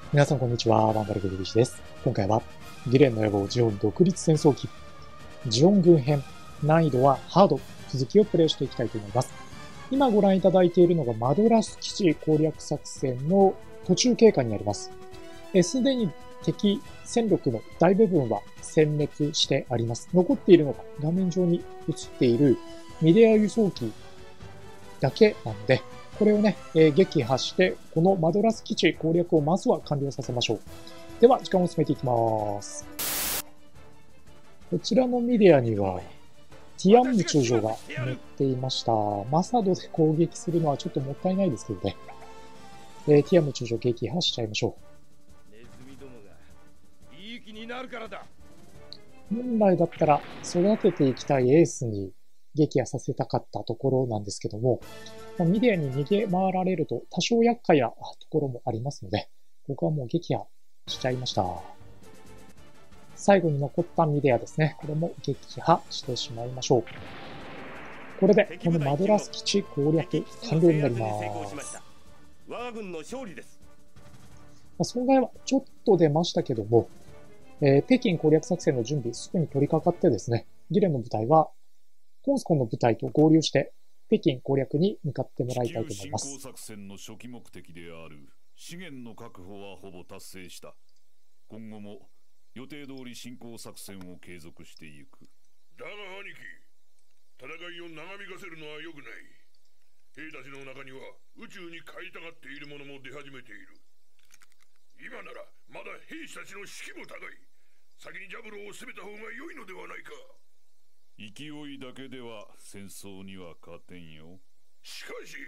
皆さんこんにちは、バンバルグルビシです。今回は、ギレンの野望ジオン独立戦争記、ジオン軍編、難易度はハード、続きをプレイしていきたいと思います。今ご覧いただいているのがマドラス基地攻略作戦の途中経過になります。すでに敵戦力の大部分は殲滅してあります。残っているのが画面上に映っているミデア輸送機だけなので、これをね、撃破して、このマドラス基地攻略をまずは完了させましょう。では、時間を進めていきます。こちらのミディアには、ティアンム中将が乗っていました。マサドで攻撃するのはちょっともったいないですけどね。ティアンム中将撃破しちゃいましょう。 ネズミどもがいい気になるからだ。 本来だったら育てていきたいエースに撃破させたかったところなんですけども、ミディアに逃げ回られると多少厄介なところもありますので、ここはもう撃破しちゃいました。最後に残ったミディアですね。これも撃破してしまいましょう。これで、このマドラス基地攻略完了になります。 我が軍の勝利です。 損害はちょっと出ましたけども、北京攻略作戦の準備すぐに取り掛かってですね、ギレンの部隊はコンスコンの部隊と合流して、北京攻略に向かってもらいたいと思います。 地球侵攻作戦の初期目的である資源の確保はほぼ達成した。今後も予定通り侵攻作戦を継続していく。 だが兄貴、戦いを長引かせるのは良くない。兵たちの中には宇宙に帰りたがっている者も出始めている。今ならまだ兵士たちの士気も高い。先にジャブローを攻めた方が良いのではないか。 勢いだけでは戦争には勝てんよ。 しかし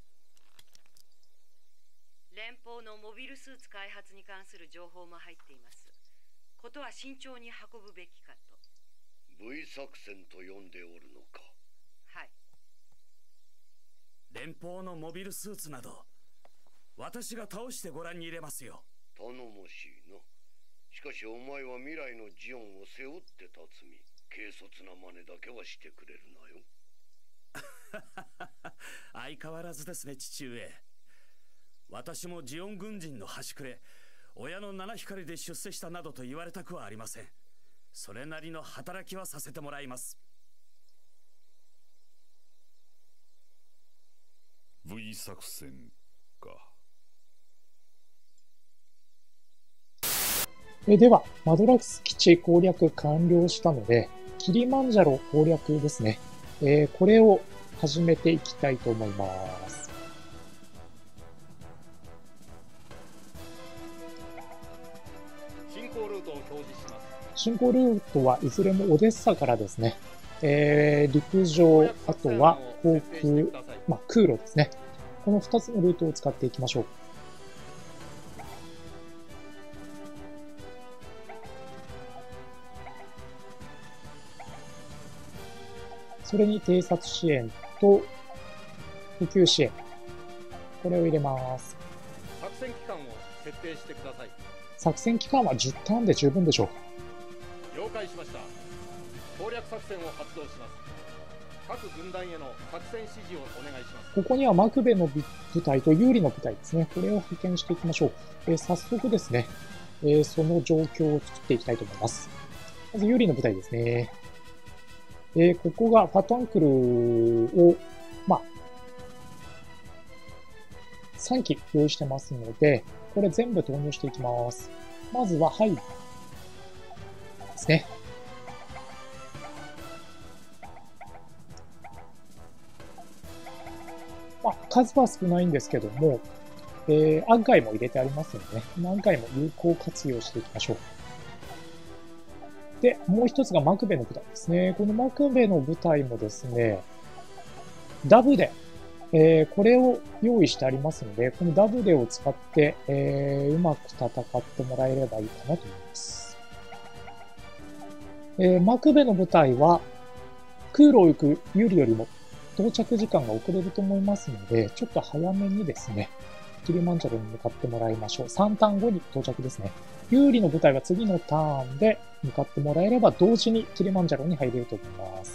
連邦のモビルスーツ開発に関する情報も入っています。ことは慎重に運ぶべきかと。 V 作戦と呼んでおるのか。 はい。 連邦のモビルスーツなど私が倒してご覧に入れますよ。 頼もしいな。しかしお前は未来のジオンを背負って立つ身。軽率な真似だけはしてくれるなよ。 相変わらずですね、父上。私もジオン軍人の端くれ、親の七光で出世したなどと言われたくはありません。それなりの働きはさせてもらいます。 V 作戦か。 では、マドラス基地攻略完了したので、キリマンジャロ攻略ですね。これを始めていきたいと思います。 進行ルートを表示します。 進行ルートはいずれもオデッサからですね。陸上、あとは航空、空路ですね。この2つのルートを使っていきましょう。それに偵察支援と補給支援。これを入れます。 作戦期間を設定してください。 作戦期間は10ターンで十分でしょう。 了解しました。攻略作戦を発動します。各軍団への作戦指示をお願いします。 ここにはマクベの部隊と有利の部隊ですね。これを派遣していきましょう。早速ですね、その状況を作っていきたいと思います。まず有利の部隊ですね。ここがパトンクルを、3機用意してますので、これ全部投入していきます。まずは、はい。ですね。数は少ないんですけども、案外も入れてありますのでね、何回も有効活用していきましょう。で、もう一つがマクベの部隊ですね。このマクベの部隊もですね、ダブデ、これを用意してありますので、このダブデを使って、うまく戦ってもらえればいいかなと思います。マクベの部隊は、空路を行く有利よりも到着時間が遅れると思いますので、ちょっと早めにですね、キリマンジャロに向かってもらいましょう。3ターン後に到着ですね。有利の部隊は次のターンで向かってもらえれば同時にキリマンジャロに入れると思います。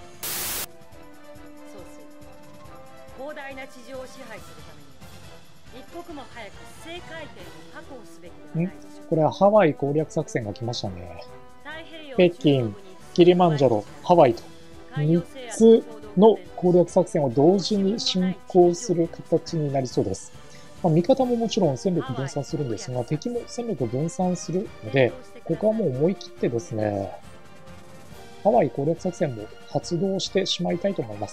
そうする。広大な地上を支配するために一刻も早く正解点を確保すべきではないでしょうか。 これはハワイ攻略作戦が来ましたね。 太平洋北京、キリマンジャロ、ハワイと3つの攻略作戦を同時に進行する形になりそうです。味方ももちろん戦力分散するんですが、敵も戦力分散するので、ここはもう思い切ってですね、ハワイ攻略作戦も発動してしまいたいと思います。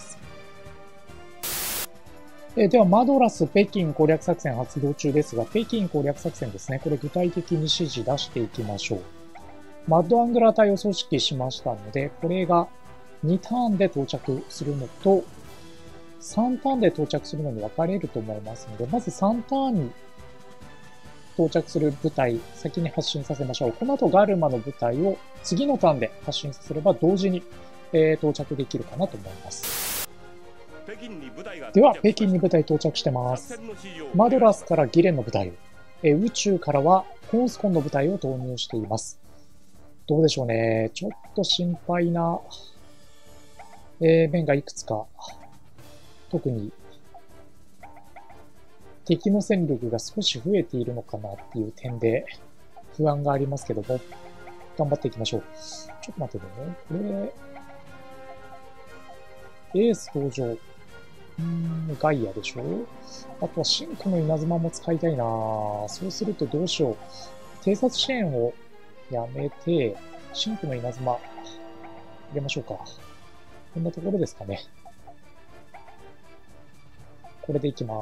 では、マドラス北京攻略作戦発動中ですが、北京攻略作戦ですね、これ具体的に指示出していきましょう。マッドアングラー隊を組織しましたので、これが2ターンで到着するのと、3ターンで到着するのに分かれると思いますので、まず3ターンに到着する部隊、先に発進させましょう。この後ガルマの部隊を次のターンで発進させれば同時に、到着できるかなと思います。では、北京に部隊到着してます。マドラスからギレンの部隊を、宇宙からはコンスコンの部隊を投入しています。どうでしょうね。ちょっと心配な、面がいくつか。特に、敵の戦力が少し増えているのかなっていう点で不安がありますけども、頑張っていきましょう。ちょっと待ってね。これ、エース登場。ガイアでしょ。あとはシンクの稲妻も使いたいな。そうするとどうしよう。偵察支援をやめて、シンクの稲妻、入れましょうか。こんなところですかね。これでいきます。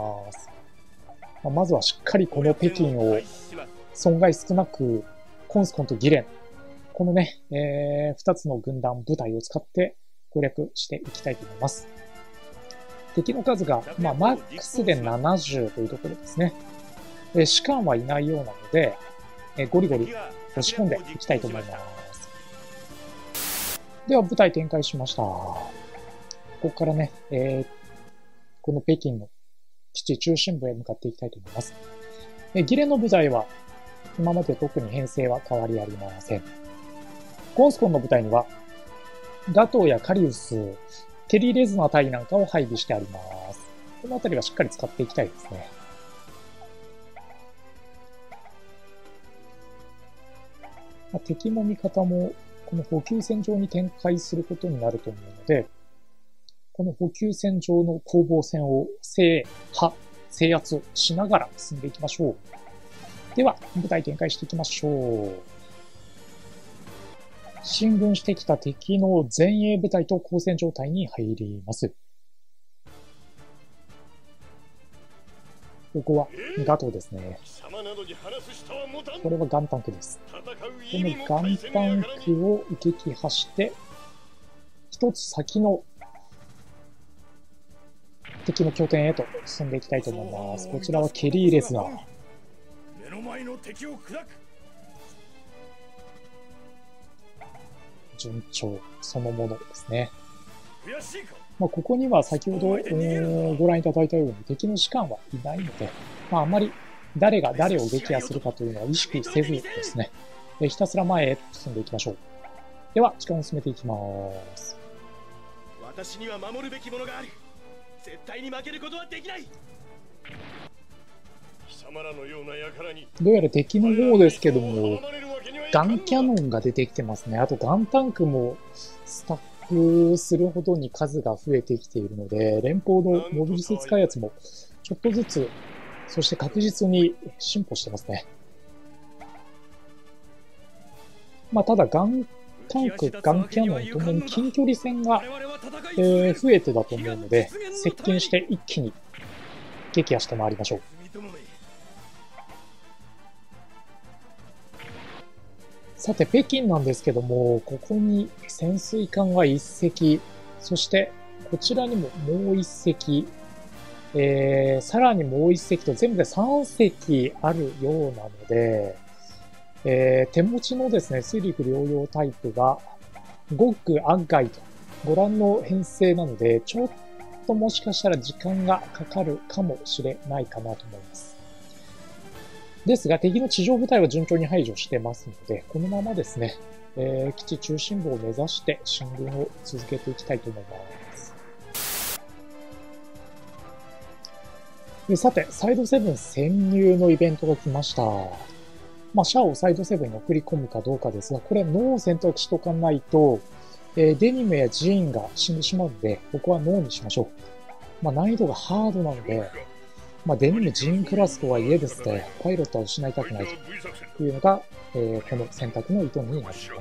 まずはしっかりこの北京を損害少なく、コンスコンとギレン、このね、2つの軍団部隊を使って攻略していきたいと思います。敵の数が、マックスで70というところですね。士官はいないようなので、ゴリゴリ押し込んでいきたいと思います。では、部隊展開しました。ここからね、この北京の基地中心部へ向かっていきたいと思います。ギレンの部隊は、今まで特に編成は変わりありません。コンスコンの部隊には、ガトーやカリウス、ケリー・レズナー隊なんかを配備してあります。このあたりはしっかり使っていきたいですね。敵も味方もこの補給線上に展開することになると思うので、この補給線上の攻防戦を制圧しながら進んでいきましょう。では、部隊展開していきましょう。進軍してきた敵の前衛部隊と交戦状態に入ります。ここはガトーですね。これはガンタンクです。このガンタンクを撃破して、一つ先の敵の拠点へと進んでいきたいと思います。こちらはケリー・レズナー。 目の前の敵を砕く。 順調そのものですね。ここには先ほどご覧いただいたように敵の士官はいないので、あまり誰が誰を撃破するかというのは意識せずですね、ひたすら前へ進んでいきましょう。では、時間を進めていきます。 私には守るべきものがある。絶対に負けることはできない。 どうやら敵の方ですけども、ガンキャノンが出てきてますね。あとガンタンクもスタックするほどに数が増えてきているので、連邦のモビルスーツ開発もちょっとずつ、そして確実に進歩してますね。ただガンタンク、ガンキャノンともに近距離戦が、増えてだと思うので、接近して一気に撃破してまいりましょう。さて、北京なんですけども、ここに潜水艦が1隻、そしてこちらにももう1隻、さらにもう1隻と全部で3隻あるようなので、手持ちのですね、水陸両用タイプがゴッグ、アッガイとご覧の編成なので、ちょっともしかしたら時間がかかるかもしれないかなと思います。ですが、敵の地上部隊は順調に排除してますので、このままですね、基地中心部を目指して進軍を続けていきたいと思います。 さて、サイド7潜入のイベントが来ました。シャアをサイド7に送り込むかどうかですが、これノーを選択しとかないと、デニムやジーンが死んでしまうので、ここはノーにしましょう。難易度がハードなので、デニムジーンクラスとはいえですね、パイロットは失いたくないというのが、この選択の意図になります。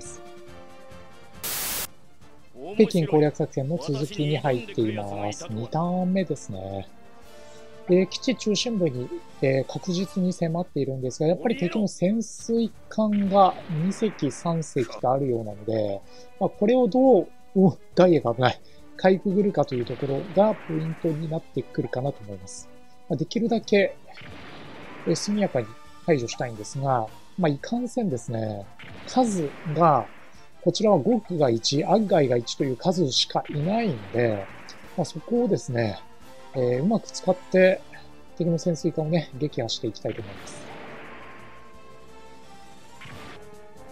北京攻略作戦の続きに入っています。2ターン目ですね。基地中心部に、確実に迫っているんですが、やっぱり敵の潜水艦が2隻3隻とあるようなので、これをどう、ダイヤが危ない、かいくぐるかというところがポイントになってくるかなと思います。できるだけ、速やかに排除したいんですが、いかんせんですね、数が、こちらはゴックが1、アッガイが1という数しかいないんで、そこをですね、うまく使って敵の潜水艦をね、撃破していきたいと思います。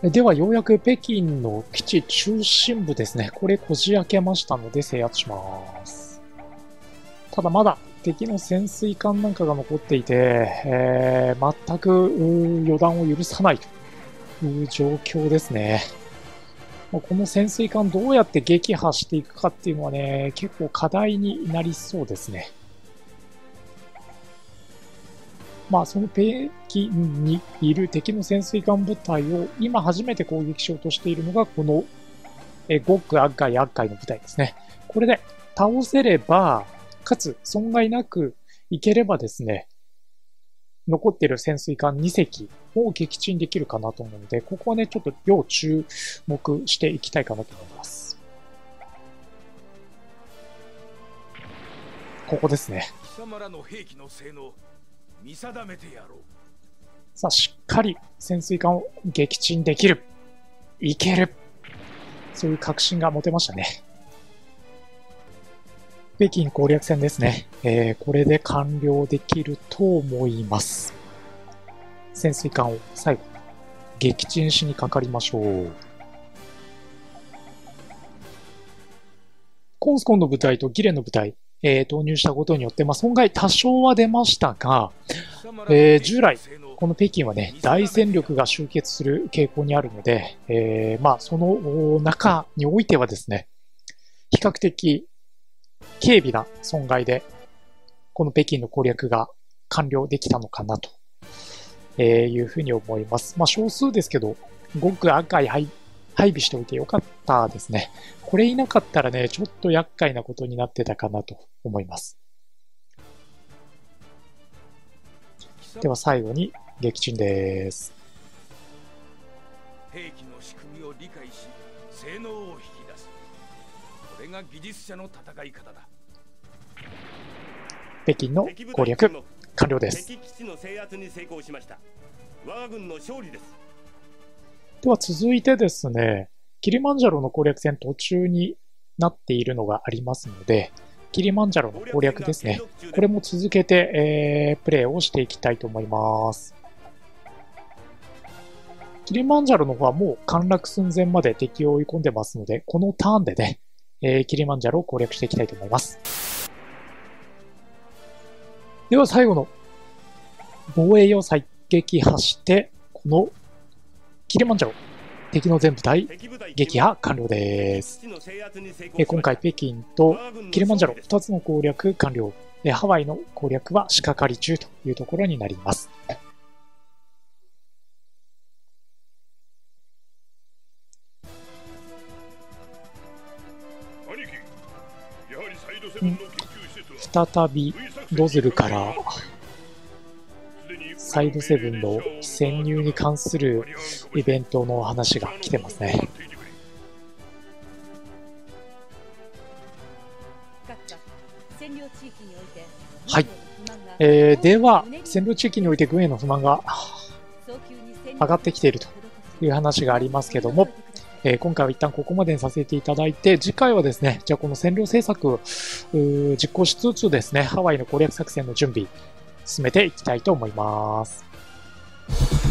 では、ようやく北京の基地中心部ですね。これこじ開けましたので制圧します。ただまだ敵の潜水艦なんかが残っていて、全く予断を許さないという状況ですね。この潜水艦どうやって撃破していくかっていうのはね、結構課題になりそうですね。その北京にいる敵の潜水艦部隊を今初めて攻撃しようとしているのがこのゴック、アッガイ、アッガイの部隊ですね。これで倒せれば、かつ損害なくいければですね、残っている潜水艦2隻を撃沈できるかなと思うので、ここはね、ちょっと要注目していきたいかなと思います。ここですね。 貴様らの兵器の性能、見定めてやろう。 さあ、しっかり潜水艦を撃沈できる。いける。そういう確信が持てましたね。北京攻略戦ですね。これで完了できると思います。潜水艦を最後、撃沈しにかかりましょう。コンスコンの部隊とギレンの部隊、投入したことによって、損害多少は出ましたが、従来、この北京はね、大戦力が集結する傾向にあるので、その中においてはですね、比較的、軽微な損害で、この北京の攻略が完了できたのかなと、いうふうに思います。少数ですけど、ごく赤い配備しておいてよかったですね。これいなかったらね、ちょっと厄介なことになってたかなと思います。では最後に撃沈です。 兵器の仕組みを理解し、性能を引き出す。これが技術者の戦い方だ。 北京の攻略完了です。 敵基地の制圧に成功しました。我が軍の勝利です。 では続いてですね、キリマンジャロの攻略戦途中になっているのがありますので、キリマンジャロの攻略ですね。これも続けて、プレイをしていきたいと思います。キリマンジャロの方はもう陥落寸前まで敵を追い込んでますので、このターンでね、キリマンジャロを攻略していきたいと思います。では最後の防衛要塞撃破して、このキリマンジャロ、敵の全部隊撃破完了です。今回北京とキリマンジャロ2つの攻略完了。ハワイの攻略は仕掛かり中というところになります。再びドズルからサイド7の潜入に関するイベントの話が来てますね。はい。では、占領地域において軍への不満が上がってきているという話がありますけども、今回は一旦ここまでにさせていただいて、次回はですね、じゃあこの占領政策を実行しつつですね、ハワイの攻略作戦の準備、進めていきたいと思います。